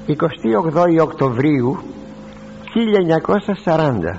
28 Οκτωβρίου 1940,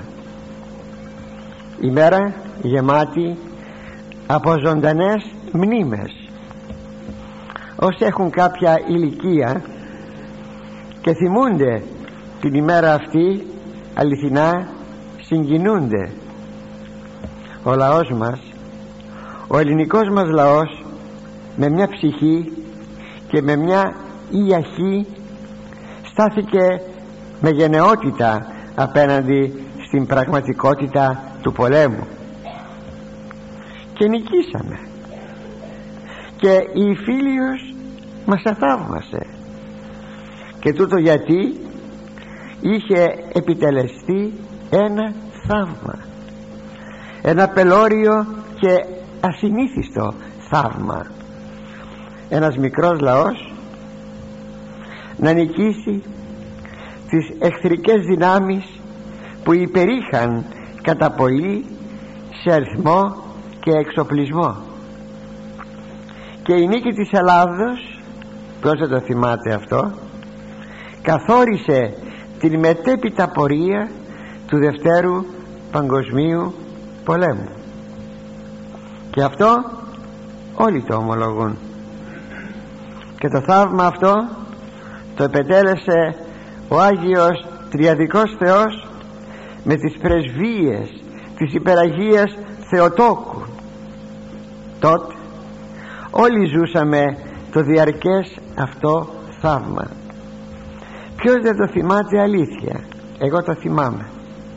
ημέρα γεμάτη από ζωντανές μνήμες. Όσοι έχουν κάποια ηλικία και θυμούνται την ημέρα αυτή, αληθινά συγκινούνται. Ο λαός μας, ο ελληνικός μας λαός, με μια ψυχή και με μια ιαχή στάθηκε με γενναιότητα απέναντι στην πραγματικότητα του πολέμου και νικήσαμε, και η Ιφίλιος μας αθαύμασε, και τούτο γιατί είχε επιτελεστεί ένα θαύμα, ένα πελώριο και ασυνήθιστο θαύμα. Ένας μικρός λαός να νικήσει τις εχθρικές δυνάμεις που υπερήχαν κατά πολύ σε αριθμό και εξοπλισμό. Και η νίκη της Ελλάδος, ποιος δεν το θυμάται αυτό, καθόρισε την μετέπειτα πορεία του Δευτέρου Παγκοσμίου Πολέμου, και αυτό όλοι το ομολογούν. Και το θαύμα αυτό το επετέλεσε ο Άγιος Τριαδικός Θεός με τις πρεσβείες της Υπεραγίας Θεοτόκου. Τότε όλοι ζούσαμε το διαρκές αυτό θαύμα. Ποιος δεν το θυμάται αλήθεια? Εγώ το θυμάμαι.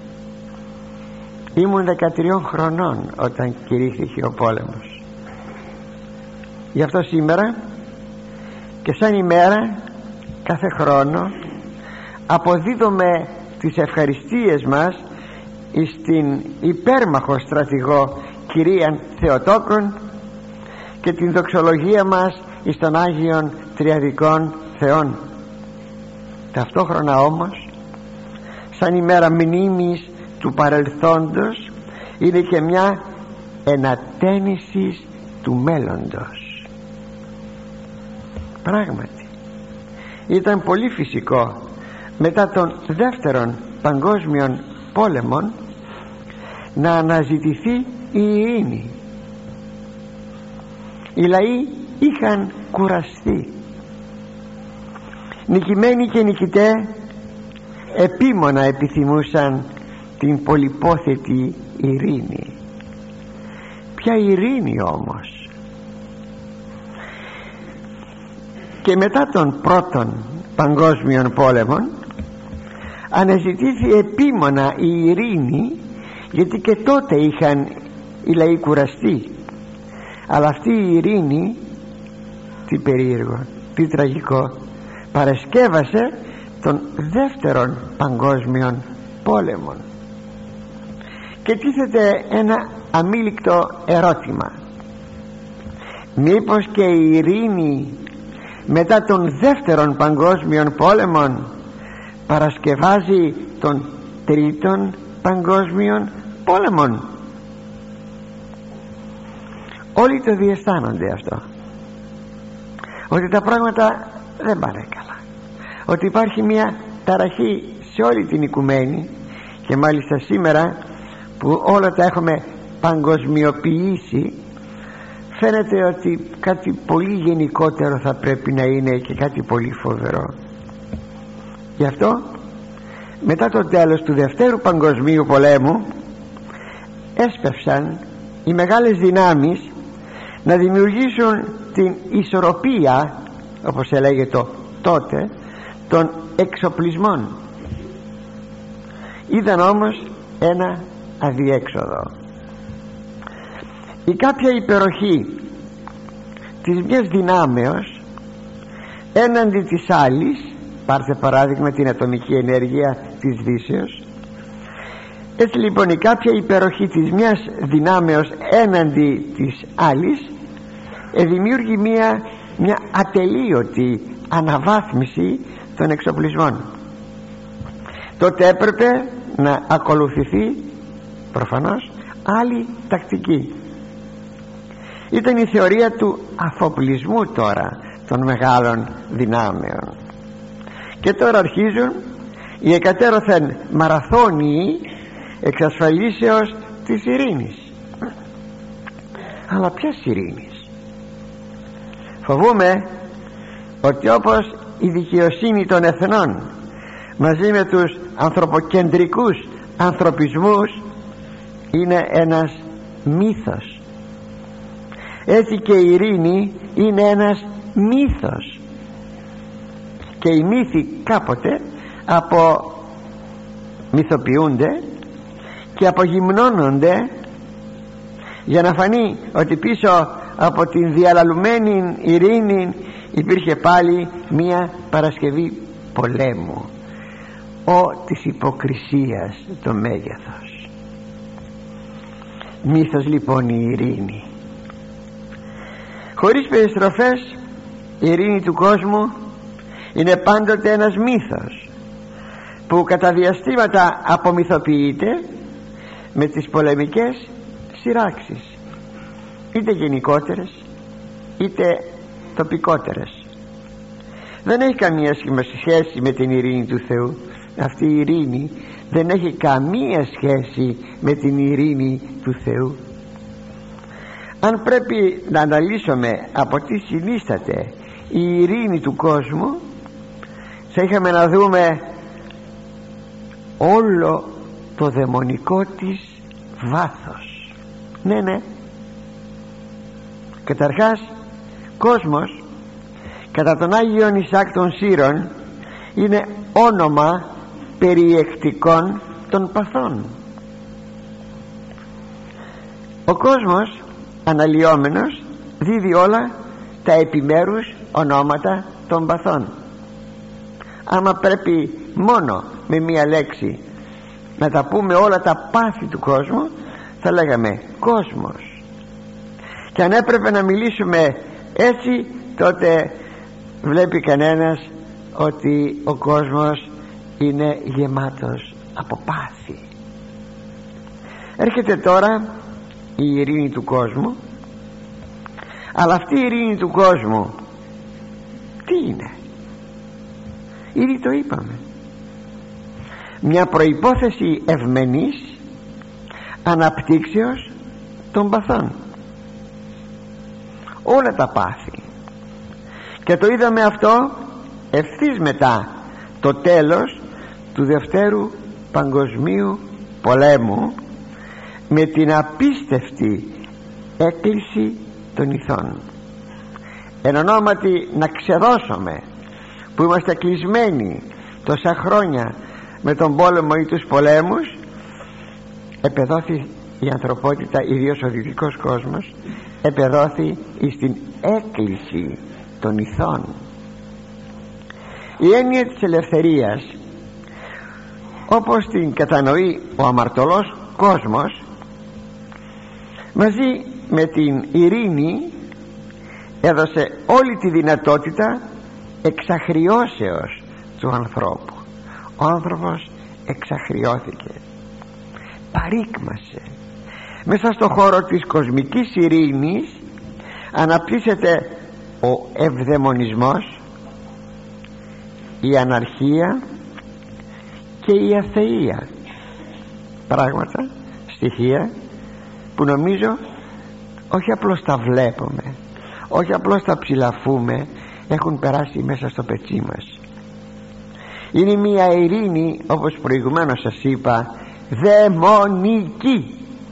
Ήμουν 13 χρονών όταν κηρύχθηκε ο πόλεμος. Γι' αυτό σήμερα και σαν ημέρα κάθε χρόνο αποδίδουμε τις ευχαριστίες μας στην υπέρμαχο στρατηγό κυρίαν Θεοτόκον και την δοξολογία μας εις των Άγιων Τριαδικών Θεών. Ταυτόχρονα όμως, σαν ημέρα μνήμης του παρελθόντος, είναι και μια ενατένιση του μέλλοντος. Πράγματι ήταν πολύ φυσικό μετά τον δεύτερον παγκόσμιον πόλεμον να αναζητηθεί η ειρήνη. Οι λαοί είχαν κουραστεί. Νικημένοι και νικητέ επίμονα επιθυμούσαν την πολυπόθετη ειρήνη. Ποια ειρήνη όμως? Και μετά τον πρώτον παγκόσμιον πόλεμον αναζητήθη επίμονα η ειρήνη, γιατί και τότε είχαν οι λαοί κουραστεί. Αλλά αυτή η ειρήνη, τι περίεργο, τι τραγικό, παρασκεύασε τον δεύτερον παγκόσμιον πόλεμον. Και τίθεται ένα αμήλικτο ερώτημα: μήπως και η ειρήνη μετά τον δεύτερον παγκόσμιον πόλεμον παρασκευάζει τον τρίτον παγκόσμιον πόλεμον? Όλοι το διαισθάνονται αυτό, ότι τα πράγματα δεν πάνε καλά, ότι υπάρχει μια ταραχή σε όλη την οικουμένη, και μάλιστα σήμερα που όλα τα έχουμε παγκοσμιοποιήσει, φαίνεται ότι κάτι πολύ γενικότερο θα πρέπει να είναι και κάτι πολύ φοβερό. Γι' αυτό μετά το τέλος του Δευτέρου Παγκοσμίου Πολέμου έσπευσαν οι μεγάλες δυνάμεις να δημιουργήσουν την ισορροπία, όπως έλεγε τότε, των εξοπλισμών. Είδαν όμως ένα αδιέξοδο. Η κάποια υπεροχή της μιας δυνάμεως έναντι της άλλης, πάρτε παράδειγμα την ατομική ενέργεια της Δύσεως, έτσι λοιπόν η κάποια υπεροχή της μιας δυνάμεως έναντι της άλλης δημιούργει μια ατελείωτη αναβάθμιση των εξοπλισμών. Τότε έπρεπε να ακολουθηθεί προφανώς άλλη τακτική. Ήταν η θεωρία του αφοπλισμού τώρα των μεγάλων δυνάμεων, Και τώρα αρχίζουν οι εκατέρωθεν μαραθώνιοι εξασφαλίσεως της ειρήνης. Αλλά ποιας ειρήνης? Φοβούμαι ότι όπως η δικαιοσύνη των εθνών μαζί με τους ανθρωποκεντρικούς ανθρωπισμούς είναι ένας μύθος, έτσι και η ειρήνη είναι ένας μύθος. Και οι μύθοι κάποτε μυθοποιούνται και απογυμνώνονται για να φανεί ότι πίσω από την διαλαλουμένη ειρήνη υπήρχε πάλι μία Παρασκευή πολέμου, της υποκρισίας το μέγεθος. Μύθος λοιπόν η ειρήνη. Χωρίς περιστροφές η ειρήνη του κόσμου είναι πάντοτε ένας μύθος που κατά διαστήματα απομυθοποιείται με τις πολεμικές σειράξεις, είτε γενικότερες είτε τοπικότερες. Δεν έχει καμία σχέση με την ειρήνη του Θεού. Αυτή η ειρήνη δεν έχει καμία σχέση με την ειρήνη του Θεού. Αν πρέπει να αναλύσουμε από τι συνίσταται η ειρήνη του κόσμου, θα είχαμε να δούμε όλο το δαιμονικό της βάθος. Ναι. Καταρχάς, κόσμος κατά τον Άγιον Ισαάκ των Σύρων είναι όνομα περιεκτικών των παθών. Ο κόσμος αναλυόμενος δίδει όλα τα επιμέρους ονόματα των παθών. Άμα πρέπει μόνο με μία λέξη να τα πούμε όλα τα πάθη του κόσμου, θα λέγαμε κόσμος. Και αν έπρεπε να μιλήσουμε έτσι, τότε βλέπει κανένας ότι ο κόσμος είναι γεμάτος από πάθη. Έρχεται τώρα η ειρήνη του κόσμου. Αλλά αυτή η ειρήνη του κόσμου τι είναι? Ήδη το είπαμε, μια προϋπόθεση ευμενής αναπτύξεως των παθών. Όλα τα πάθη. Και το είδαμε αυτό ευθύς μετά το τέλος του Δευτέρου Παγκοσμίου Πολέμου, με την απίστευτη έκκληση των ηθών. Εν ονόματι να ξεδώσουμε που είμαστε κλεισμένοι τόσα χρόνια με τον πόλεμο ή τους πολέμους, επεδόθη η ανθρωπότητα, ιδίως ο δυτικός κόσμος, επεδόθη στην έκκληση των ηθών. Η έννοια της ελευθερίας, όπως την κατανοεί ο αμαρτωλός κόσμος, μαζί με την ειρήνη έδωσε όλη τη δυνατότητα εξαχριώσεως του ανθρώπου. Ο άνθρωπος εξαχριώθηκε, παρήκμασε. Μέσα στο χώρο της κοσμικής ειρήνης αναπτύσσεται ο ευδαιμονισμός, η αναρχία και η αθεία. Πράγματα, στοιχεία που νομίζω όχι απλώς τα βλέπουμε, όχι απλώς τα ψηλαφούμε, έχουν περάσει μέσα στο πετσί μας. Είναι μια ειρήνη, όπως προηγουμένως σας είπα, δαιμονική.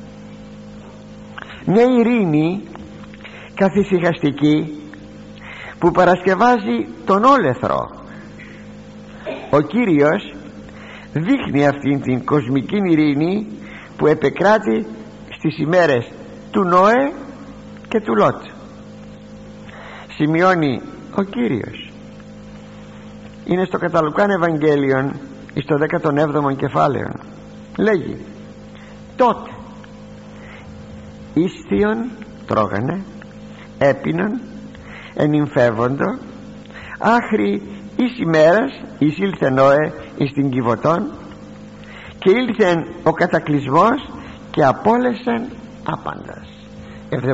Μια ειρήνη καθησυχαστική που παρασκευάζει τον όλεθρο. Ο Κύριος δείχνει αυτήν την κοσμική ειρήνη που επεκράτη στις ημέρες του Νόε και του Λότ. Σημειώνει ο Κύριος, είναι στο κατά Λουκάν Ευαγγέλιον στο 17ο κεφάλαιο, λέγει: τότε ίσθιον τρώγανε, έπινον, ενυμφεύοντο, άχρη εις ημέρας εισήλθε Νόε εις την Κιβωτόν, και ήλθεν ο κατακλυσμός και απόλεσεν άπαντας.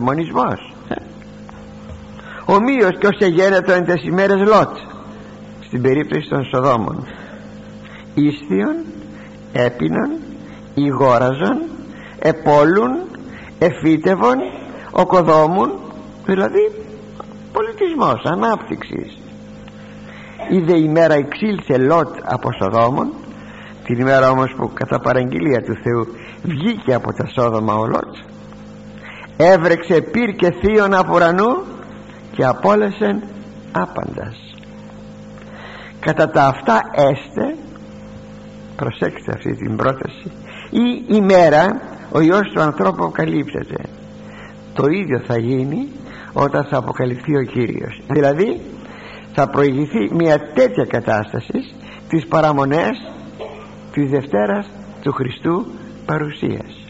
Ευδαιμονισμός. Ομοίως και ως εγένετο εν τες ημέρες Λότ, στην περίπτωση των Σοδόμων: ίσθιον, έπινον, ηγόραζον, επόλουν, εφύτευον, οκοδόμουν, δηλαδή πολιτισμός, ανάπτυξης. Είδε ημέρα εξήλθε Λότ από Σοδόμων, την ημέρα όμως που κατά παραγγελία του Θεού βγήκε από τα Σόδομα ο Λότ, έβρεξε πυρ και θείον από ουρανού και απόλεσεν άπαντας. Κατά τα αυτά έστε, προσέξτε αυτή την πρόταση, η ημέρα ο Υιός του ανθρώπου αποκαλύπτεται. Το ίδιο θα γίνει όταν θα αποκαλυφθεί ο Κύριος, δηλαδή θα προηγηθεί μια τέτοια κατάσταση της παραμονές της Δευτέρας του Χριστού παρουσίας.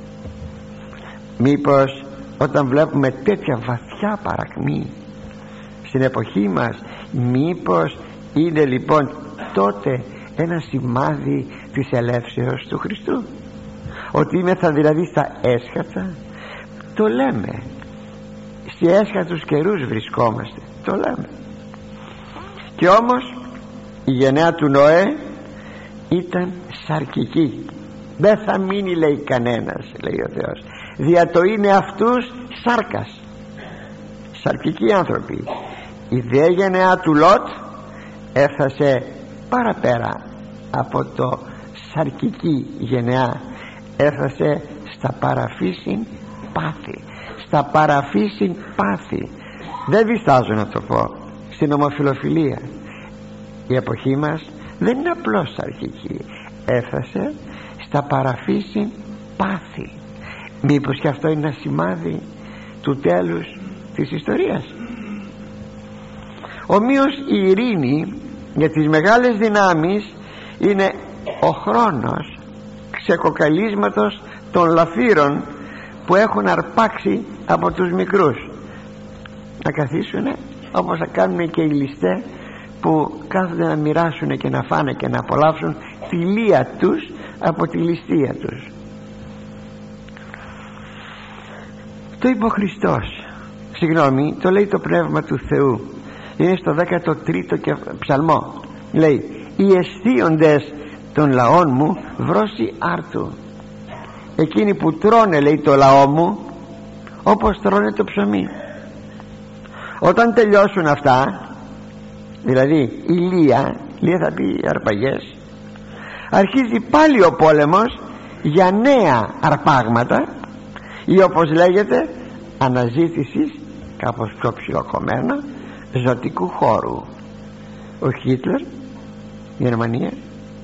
Μήπως όταν βλέπουμε τέτοια βαθιά παρακμή στην εποχή μας, μήπως είναι λοιπόν τότε ένα σημάδι της ελεύσεως του Χριστού, ότι είμεθα δηλαδή στα έσχατα? Το λέμε, στις έσχατους καιρούς βρισκόμαστε, το λέμε. Και όμως η γενναία του Νοέ ήταν σαρκική. Δεν θα μείνει, λέει, κανένας, λέει ο Θεός, δια το είναι αυτούς σάρκας, σαρκικοί άνθρωποι. Η δε γενναία του Λότ έφτασε παραπέρα από το σαρκική γενναία, έφτασε στα παραφύσιν πάθη, στα παραφύσιν πάθη. Δεν διστάζω να το πω, στην ομοφιλοφιλία η εποχή μας δεν είναι απλώς σαρκική, έφτασε στα παραφύσιν πάθη. Μήπως και αυτό είναι ένα σημάδι του τέλους της ιστορίας? Ομοίως η ειρήνη για τις μεγάλες δυνάμεις είναι ο χρόνος ξεκοκαλίσματος των λαφύρων που έχουν αρπάξει από τους μικρούς, να καθίσουνε όπως θα κάνουν και οι ληστές που κάθονται να μοιράσουν και να φάνε και να απολαύσουν τη λία τους από τη ληστεία τους. Το είπε ο Χριστός, συγγνώμη, το λέει το Πνεύμα του Θεού, είναι στο 13ο ψαλμό, λέει: οι αισθίοντες των λαών μου βρώση άρτου. Εκείνοι που τρώνε, λέει, το λαό μου όπως τρώνε το ψωμί. Όταν τελειώσουν αυτά, δηλαδή η λία θα πει αρπαγές, αρχίζει πάλι ο πόλεμος για νέα αρπάγματα, ή όπως λέγεται αναζήτησης, κάπως πιο ψιλοκομμένα, ζωτικού χώρου. Ο Χίτλερ, η Γερμανία,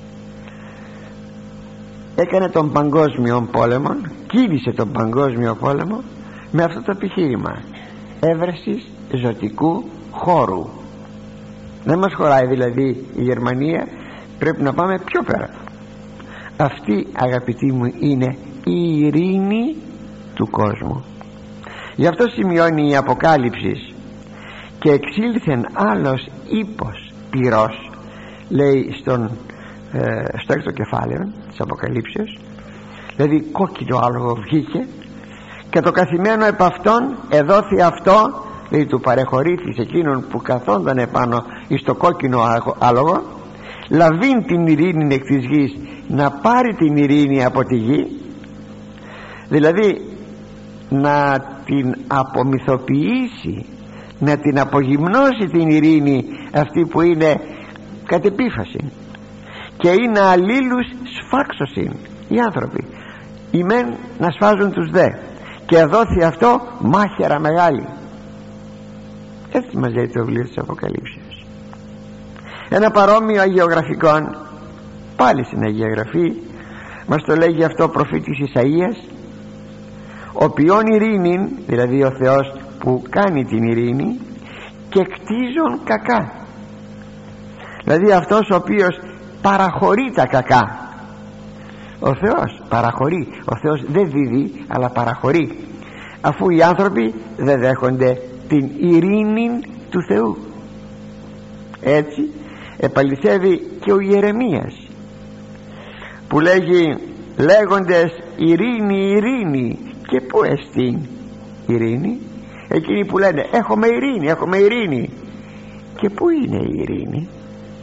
έκανε τον παγκόσμιο πόλεμο, κίνησε τον παγκόσμιο πόλεμο με αυτό το επιχείρημα έβρεσης ζωτικού χώρου. Δεν μας χωράει δηλαδή η Γερμανία, πρέπει να πάμε πιο πέρα. Αυτή, αγαπητοί μου, είναι η ειρήνη του κόσμου. Γι' αυτό σημειώνει η Αποκάλυψη: και εξήλθεν άλλος ύπος πυρός, λέει στο έκτο κεφάλαιο της Αποκαλύψεως, δηλαδή κόκκινο άλογο βγήκε, και το καθημένο επ' αυτόν εδόθη αυτό, λέει, του παρεχωρήθη σε εκείνον που καθόνταν επάνω εις το κόκκινο άλογο, λαβήν την ειρήνη εκ της γης, να πάρει την ειρήνη από τη γη, δηλαδή να την απομυθοποιήσει, να την απογυμνώσει την ειρήνη αυτή που είναι κατ' επίφαση, και είναι αλλήλους σφάξωσιν οι άνθρωποι, οι μεν να σφάζουν τους δε, και δόθη αυτό μάχαιρα μεγάλη. Έτσι μας λέει το βιβλίο της Αποκαλύψεως. Ένα παρόμοιο αγιογραφικό πάλι στην Αγία Γραφή μας το λέγει αυτό ο προφήτης Ισαΐας: ο ποιόν ειρήνην, δηλαδή ο Θεός που κάνει την ειρήνη, και κτίζουν κακά, δηλαδή αυτός ο οποίος παραχωρεί τα κακά. Ο Θεός παραχωρεί, ο Θεός δεν δίδει αλλά παραχωρεί, αφού οι άνθρωποι δεν δέχονται την ειρήνη του Θεού. Έτσι επαληθεύει και ο Ιερεμίας που λέγει, λέγοντες ειρήνη, ειρήνη, και πού εστίν ειρήνη? Εκείνοι που λένε έχουμε ειρήνη, έχουμε ειρήνη, και πού είναι η ειρήνη?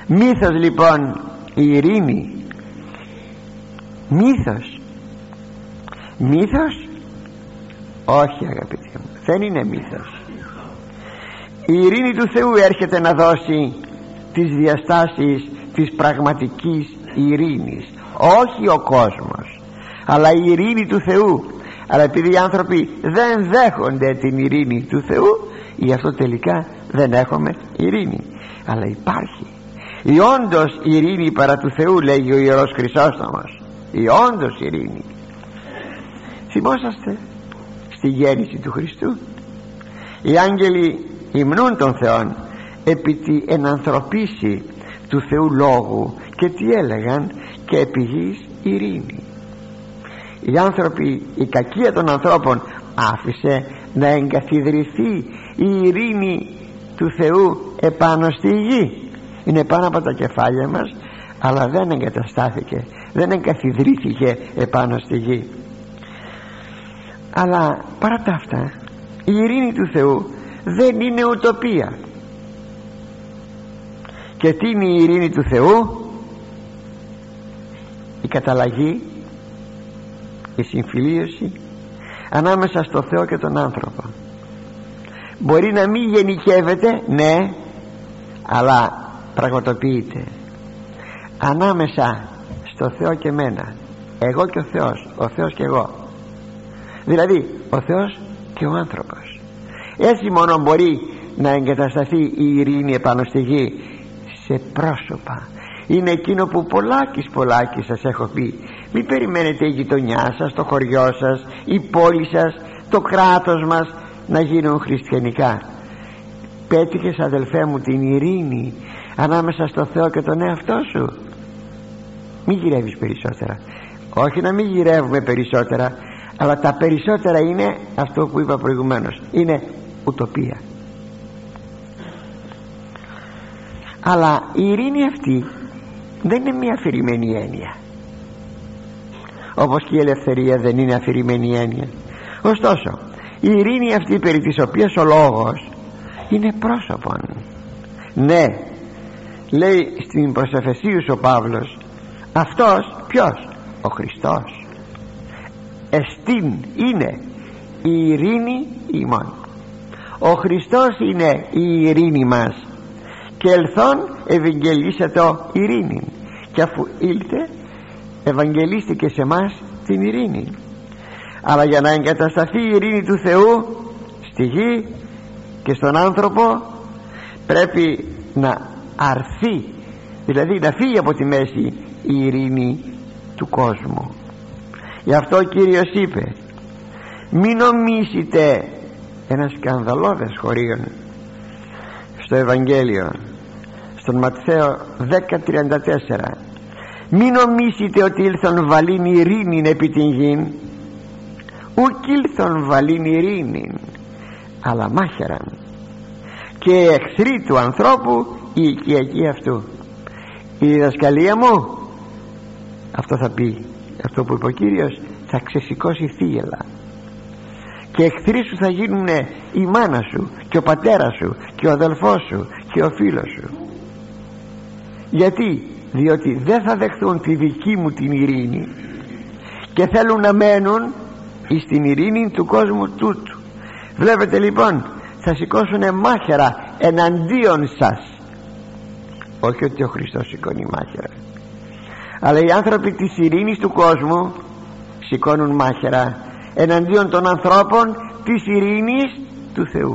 Μύθος λοιπόν η ειρήνη? Μύθος? Όχι αγαπητοί μου, δεν είναι μύθος. Η ειρήνη του Θεού έρχεται να δώσει τις διαστάσεις της πραγματικής ειρήνης, όχι ο κόσμος, αλλά η ειρήνη του Θεού. Αλλά επειδή οι άνθρωποι δεν δέχονται την ειρήνη του Θεού, γι' αυτό τελικά δεν έχουμε ειρήνη. Αλλά υπάρχει η όντως ειρήνη παρά του Θεού, λέγει ο Ιερός Χρυσόστομος, η όντως ειρήνη. Θυμόσαστε στη γέννηση του Χριστού? Οι άγγελοι υμνούν τον Θεόν επί τη ενανθρωπίση του Θεού Λόγου, και τι έλεγαν? Και επί γης ειρήνη. Οι άνθρωποι, η κακία των ανθρώπων άφησε να εγκαθιδρυθεί η ειρήνη του Θεού επάνω στη γη. Είναι πάνω από τα κεφάλια μας, αλλά δεν εγκαταστάθηκε, δεν εγκαθιδρύθηκε επάνω στη γη. Αλλά παρά τα αυτά, η ειρήνη του Θεού δεν είναι ουτοπία. Και τι είναι η ειρήνη του Θεού? Η καταλλαγή, η συμφιλίωση ανάμεσα στο Θεό και τον άνθρωπο. Μπορεί να μην γενικεύεται, ναι, αλλά πραγματοποιείται ανάμεσα στο Θεό και μένα, εγώ και ο Θεός, ο Θεός και εγώ, δηλαδή ο Θεός και ο άνθρωπος. Έτσι μόνο μπορεί να εγκατασταθεί η ειρήνη επάνω στη γη, σε πρόσωπα. Είναι εκείνο που πολλάκις σας έχω πει. Μην περιμένετε η γειτονιά σας, το χωριό σας, η πόλη σας, το κράτος μας να γίνουν χριστιανικά. Πέτυχες, αδελφέ μου, την ειρήνη ανάμεσα στο Θεό και τον εαυτό σου? Μην γυρεύεις περισσότερα. Όχι να μην γυρεύουμε περισσότερα, αλλά τα περισσότερα είναι αυτό που είπα προηγουμένως, είναι ουτοπία. Αλλά η ειρήνη αυτή δεν είναι μια αφηρημένη έννοια, όπως και η ελευθερία δεν είναι αφηρημένη έννοια. Ωστόσο η ειρήνη αυτή περί της οποίας ο λόγος είναι πρόσωπον. Ναι, λέει στην προς Εφεσίους ο Παύλος, αυτός ποιος? Ο Χριστός. Εστίν είναι η ειρήνη ημών. Ο Χριστός είναι η ειρήνη μας, και ελθόν ευαγγελίσατο ειρήνη, και αφού ήλθε ευαγγελίστηκε σε μας την ειρήνη. Αλλά για να εγκατασταθεί η ειρήνη του Θεού στη γη και στον άνθρωπο, πρέπει να αρθεί, δηλαδή να φύγει από τη μέση η ειρήνη του κόσμου. Γι' αυτό ο Κύριος είπε, μην νομίσετε, ένα σκανδαλώδες χωρίον στο Ευαγγέλιο, στον Ματθαίο 10:34, μην νομίσετε ότι ήλθον βαλήν ειρήνην επί την γην, ουκ ήλθον βαλήν ειρήνην, αλλά μάχαιραν, και εχθροί του ανθρώπου η οικιακή αυτού. Η διδασκαλία μου αυτό θα πει, αυτό που είπε ο Κύριος, θα ξεσηκώσει θύελα, και εχθροί σου θα γίνουν η μάνα σου και ο πατέρας σου και ο αδελφός σου και ο φίλος σου. Γιατί? Διότι δεν θα δεχθούν τη δική μου την ειρήνη και θέλουν να μένουν στην ειρήνη του κόσμου τούτου. Βλέπετε λοιπόν, θα σηκώσουν μάχαιρα εναντίον σας. Όχι ότι ο Χριστός σηκώνει μάχαιρα, αλλά οι άνθρωποι της ειρήνης του κόσμου σηκώνουν μάχαιρα εναντίον των ανθρώπων της ειρήνης του Θεού.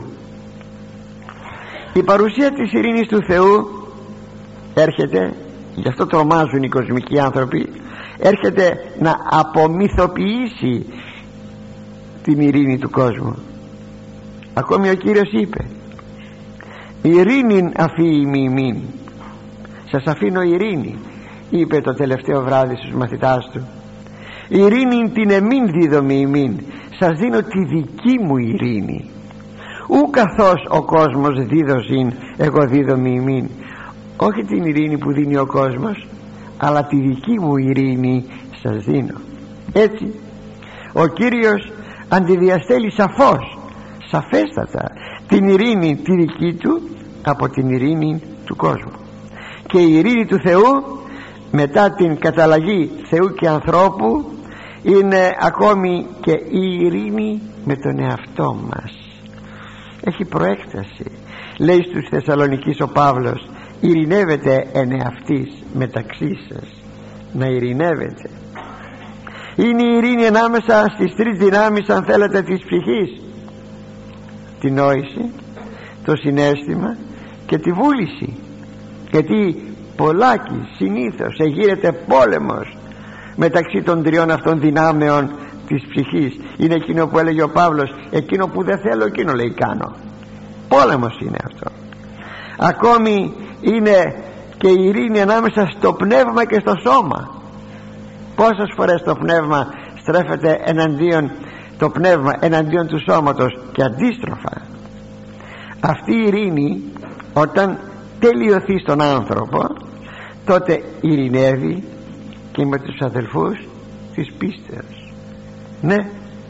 Η παρουσία της ειρήνης του Θεού έρχεται, γι' αυτό τρομάζουν οι κοσμικοί άνθρωποι, έρχεται να απομυθοποιήσει την ειρήνη του κόσμου. Ακόμη ο Κύριος είπε, ειρήνην αφήιμη ημίν, σας αφήνω ειρήνη, είπε το τελευταίο βράδυ στους μαθητάς του. Ειρήνην την εμήν δίδομη ημίν, σας δίνω τη δική μου ειρήνη. Ου καθώς ο κόσμος δίδωσιν, εγώ δίδομη ημίν. Όχι την ειρήνη που δίνει ο κόσμος, αλλά τη δική μου ειρήνη σας δίνω. Έτσι ο Κύριος αντιδιαστέλει σαφώς, σαφέστατα την ειρήνη τη δική του από την ειρήνη του κόσμου. Και η ειρήνη του Θεού μετά την καταλλαγή Θεού και ανθρώπου είναι ακόμη και η ειρήνη με τον εαυτό μας. Έχει προέκταση. Λέει στους Θεσσαλονικείς ο Παύλος, ειρηνεύετε εν εαυτής μεταξύ σας. Να ειρηνεύετε. Είναι η ειρήνη ανάμεσα στις τρεις δυνάμεις, αν θέλετε, της ψυχής: τη νόηση, το συναίσθημα και τη βούληση. Γιατί πολλάκι συνήθως γίνεται πόλεμος μεταξύ των τριών αυτών δυνάμεων της ψυχής. Είναι εκείνο που έλεγε ο Παύλος, εκείνο που δεν θέλω εκείνο λέει κάνω. Πόλεμος είναι αυτό. Ακόμη είναι και η ειρήνη ανάμεσα στο πνεύμα και στο σώμα. Πόσες φορές το πνεύμα στρέφεται εναντίον, το πνεύμα εναντίον του σώματος και αντίστροφα. Αυτή η ειρήνη όταν τελειωθεί στον άνθρωπο, τότε ειρηνεύει και με τους αδελφούς της πίστεως. Ναι,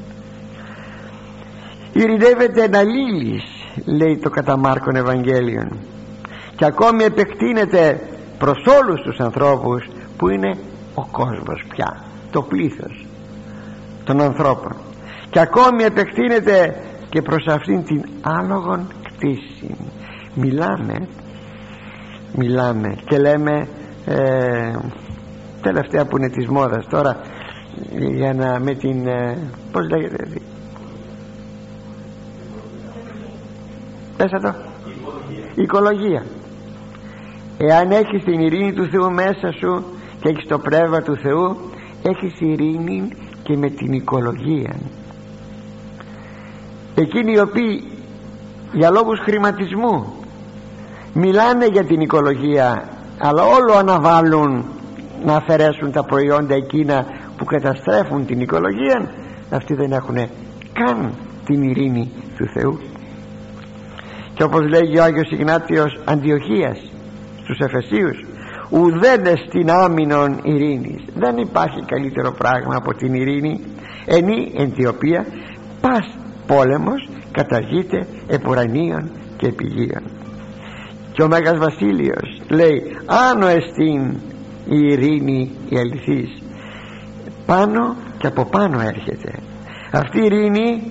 ειρηνεύεται εν αλλήλεις, λέει το κατά Μάρκον Ευαγγέλιον, και ακόμη επεκτείνεται προς όλους τους ανθρώπους που είναι ο κόσμος πια, το πλήθος των ανθρώπων, και ακόμη επεκτείνεται και προς αυτήν την άλογον κτήση. Μιλάμε και λέμε τελευταία που είναι της μόδας τώρα, για να με την πώς λέγεται, πέσα το, οικολογία. Εάν έχεις την ειρήνη του Θεού μέσα σου και έχεις το πνεύμα του Θεού, έχεις ειρήνη και με την οικολογία. Εκείνοι οι οποίοι για λόγους χρηματισμού μιλάνε για την οικολογία, αλλά όλο αναβάλουν να αφαιρέσουν τα προϊόντα εκείνα που καταστρέφουν την οικολογία, αυτοί δεν έχουν καν την ειρήνη του Θεού. Και όπως λέγει ο Άγιος Ιγνάτιος Αντιοχίας στους Εφεσίους, ουδένε στην άμυνον ειρήνης. Δεν υπάρχει καλύτερο πράγμα από την ειρήνη, ενή εν τη οποία πας πόλεμος καταργείται επουρανίων και επιγείων. Και ο Μέγας Βασίλειος λέει, άνω εστίν η ειρήνη η αληθής. Πάνω και από πάνω έρχεται. Αυτή η ειρήνη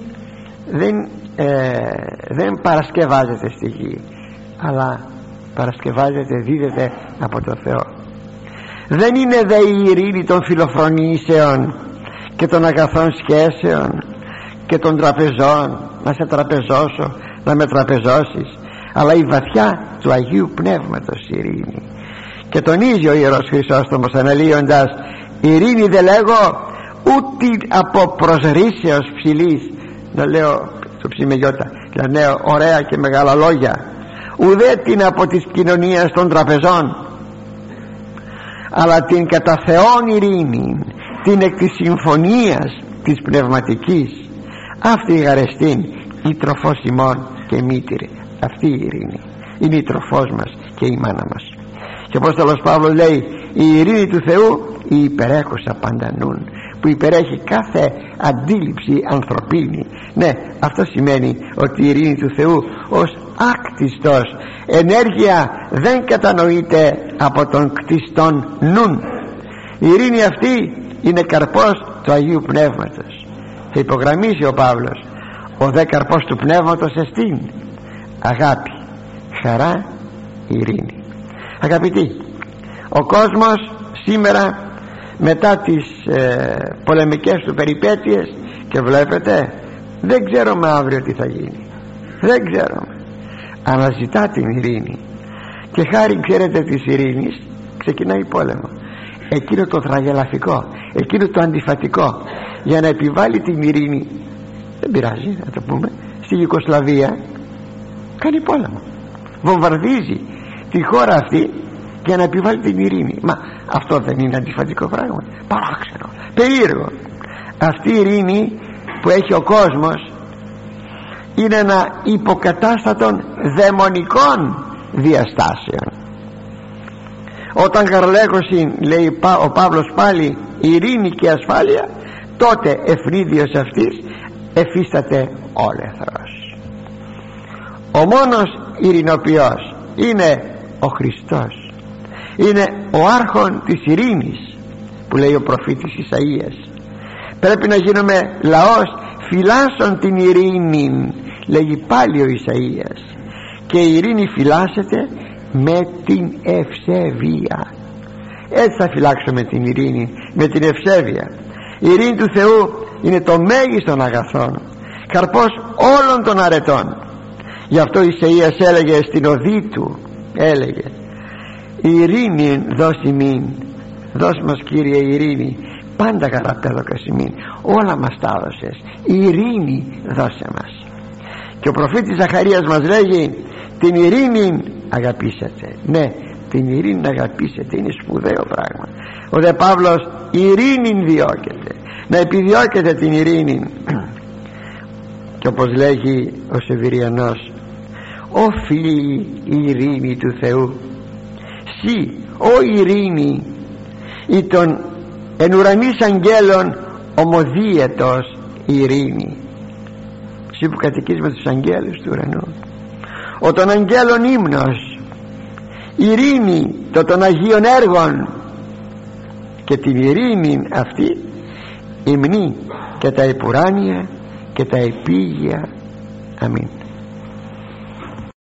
δεν παρασκευάζεται στη γη, αλλά παρασκευάζεται, δίδεται από το Θεό. Δεν είναι δε η ειρήνη των φιλοφρονήσεων και των αγαθών σχέσεων και των τραπεζών, να σε τραπεζώσω, να με τραπεζώσεις, αλλά η βαθιά του Αγίου Πνεύματος ειρήνη. Και τονίζει ο Ιερός Χρυσόστομος αναλύοντας, ειρήνη δεν λέγω ούτε από προσρήσεως ψηλής, να λέω στο ψημεγιώτα, να λέω ωραία και μεγάλα λόγια, ουδέ την από της κοινωνίας των τραπεζών, αλλά την κατά Θεόν ειρήνη, την εκ της συμφωνίας της πνευματικής, αυτή η γαρεστήν η τροφός ημών και μήτηρε. Αυτή η ειρήνη είναι η τροφός μας και η μάνα μας. Και ο Απόστολος Παύλος λέει, η ειρήνη του Θεού η υπερέχουσα παντανούν, που υπερέχει κάθε αντίληψη ανθρωπίνη. Ναι, αυτό σημαίνει ότι η ειρήνη του Θεού ως άκτιστος ενέργεια δεν κατανοείται από τον κτιστόν νουν. Η ειρήνη αυτή είναι καρπός του Αγίου Πνεύματος. Θα υπογραμμίσει ο Παύλος, ο δε καρπός του Πνεύματος εστίν αγάπη, χαρά, ειρήνη. Αγαπητοί, ο κόσμος σήμερα μετά τις πολεμικές του περιπέτειες, και βλέπετε, δεν ξέρουμε αύριο τι θα γίνει, δεν ξέρουμε, αναζητά την ειρήνη, και χάρη, ξέρετε, της ειρήνης ξεκινάει πόλεμο. Εκείνο το τραγελαφικό, εκείνο το αντιφατικό, για να επιβάλλει την ειρήνη, δεν πειράζει να το πούμε, στη Ιουγκοσλαβία κάνει πόλεμο, βομβαρδίζει τη χώρα αυτή για να επιβάλλει την ειρήνη. Μα αυτό δεν είναι αντιφατικό πράγμα? Παράξενο, περίεργο. Αυτή η ειρήνη που έχει ο κόσμος είναι ένα υποκατάστατον δαιμονικών διαστάσεων. Όταν γαρλέγωσιν, λέει ο Παύλος πάλι, ειρήνη και ασφάλεια, τότε ευνίδιος αυτής εφίσταται όλεθρος. Ο μόνος ειρηνοποιός είναι ο Χριστός. είναι ο άρχον της ειρήνης που λέει ο προφήτης Ισαΐας. Πρέπει να γίνουμε λαός φυλάσσον την ειρήνη, λέγει πάλι ο Ισαΐας, και η ειρήνη φυλάσσεται με την ευσέβεια. Έτσι θα φυλάξουμε την ειρήνη, με την ευσέβεια. Η ειρήνη του Θεού είναι το μέγιστον αγαθόν, καρπός όλων των αρετών. Γι' αυτό ο Ισαΐας έλεγε στην οδή του, έλεγε, η ειρήνη δώσει μην, δώσ' μας Κύριε ειρήνη, πάντα γαραπέδοκα ημίν, όλα μας τα έδωσες, η ειρήνη δώσε μας. Και ο προφήτης Ζαχαρίας μας λέγει, την ειρήνη αγαπήσατε. Ναι, την ειρήνη να αγαπήσετε είναι σπουδαίο πράγμα. Ο δε Παύλος ειρήνην διώκεται, να επιδιώκεται την ειρήνη. Και όπως λέγει ο Σεβηριανός, όφιλη η ειρήνη του Θεού, σύ ο ειρήνη ή των εν ουρανής αγγέλων ομοδίαιτος ειρήνη. Εσύ που κατοικείς με τους αγγέλους του ουρανού, ο των αγγέλων ύμνος, ειρήνη των Αγίων έργων, και την ειρήνη αυτή υμνεί και τα επουράνια και τα επίγεια. Αμήν.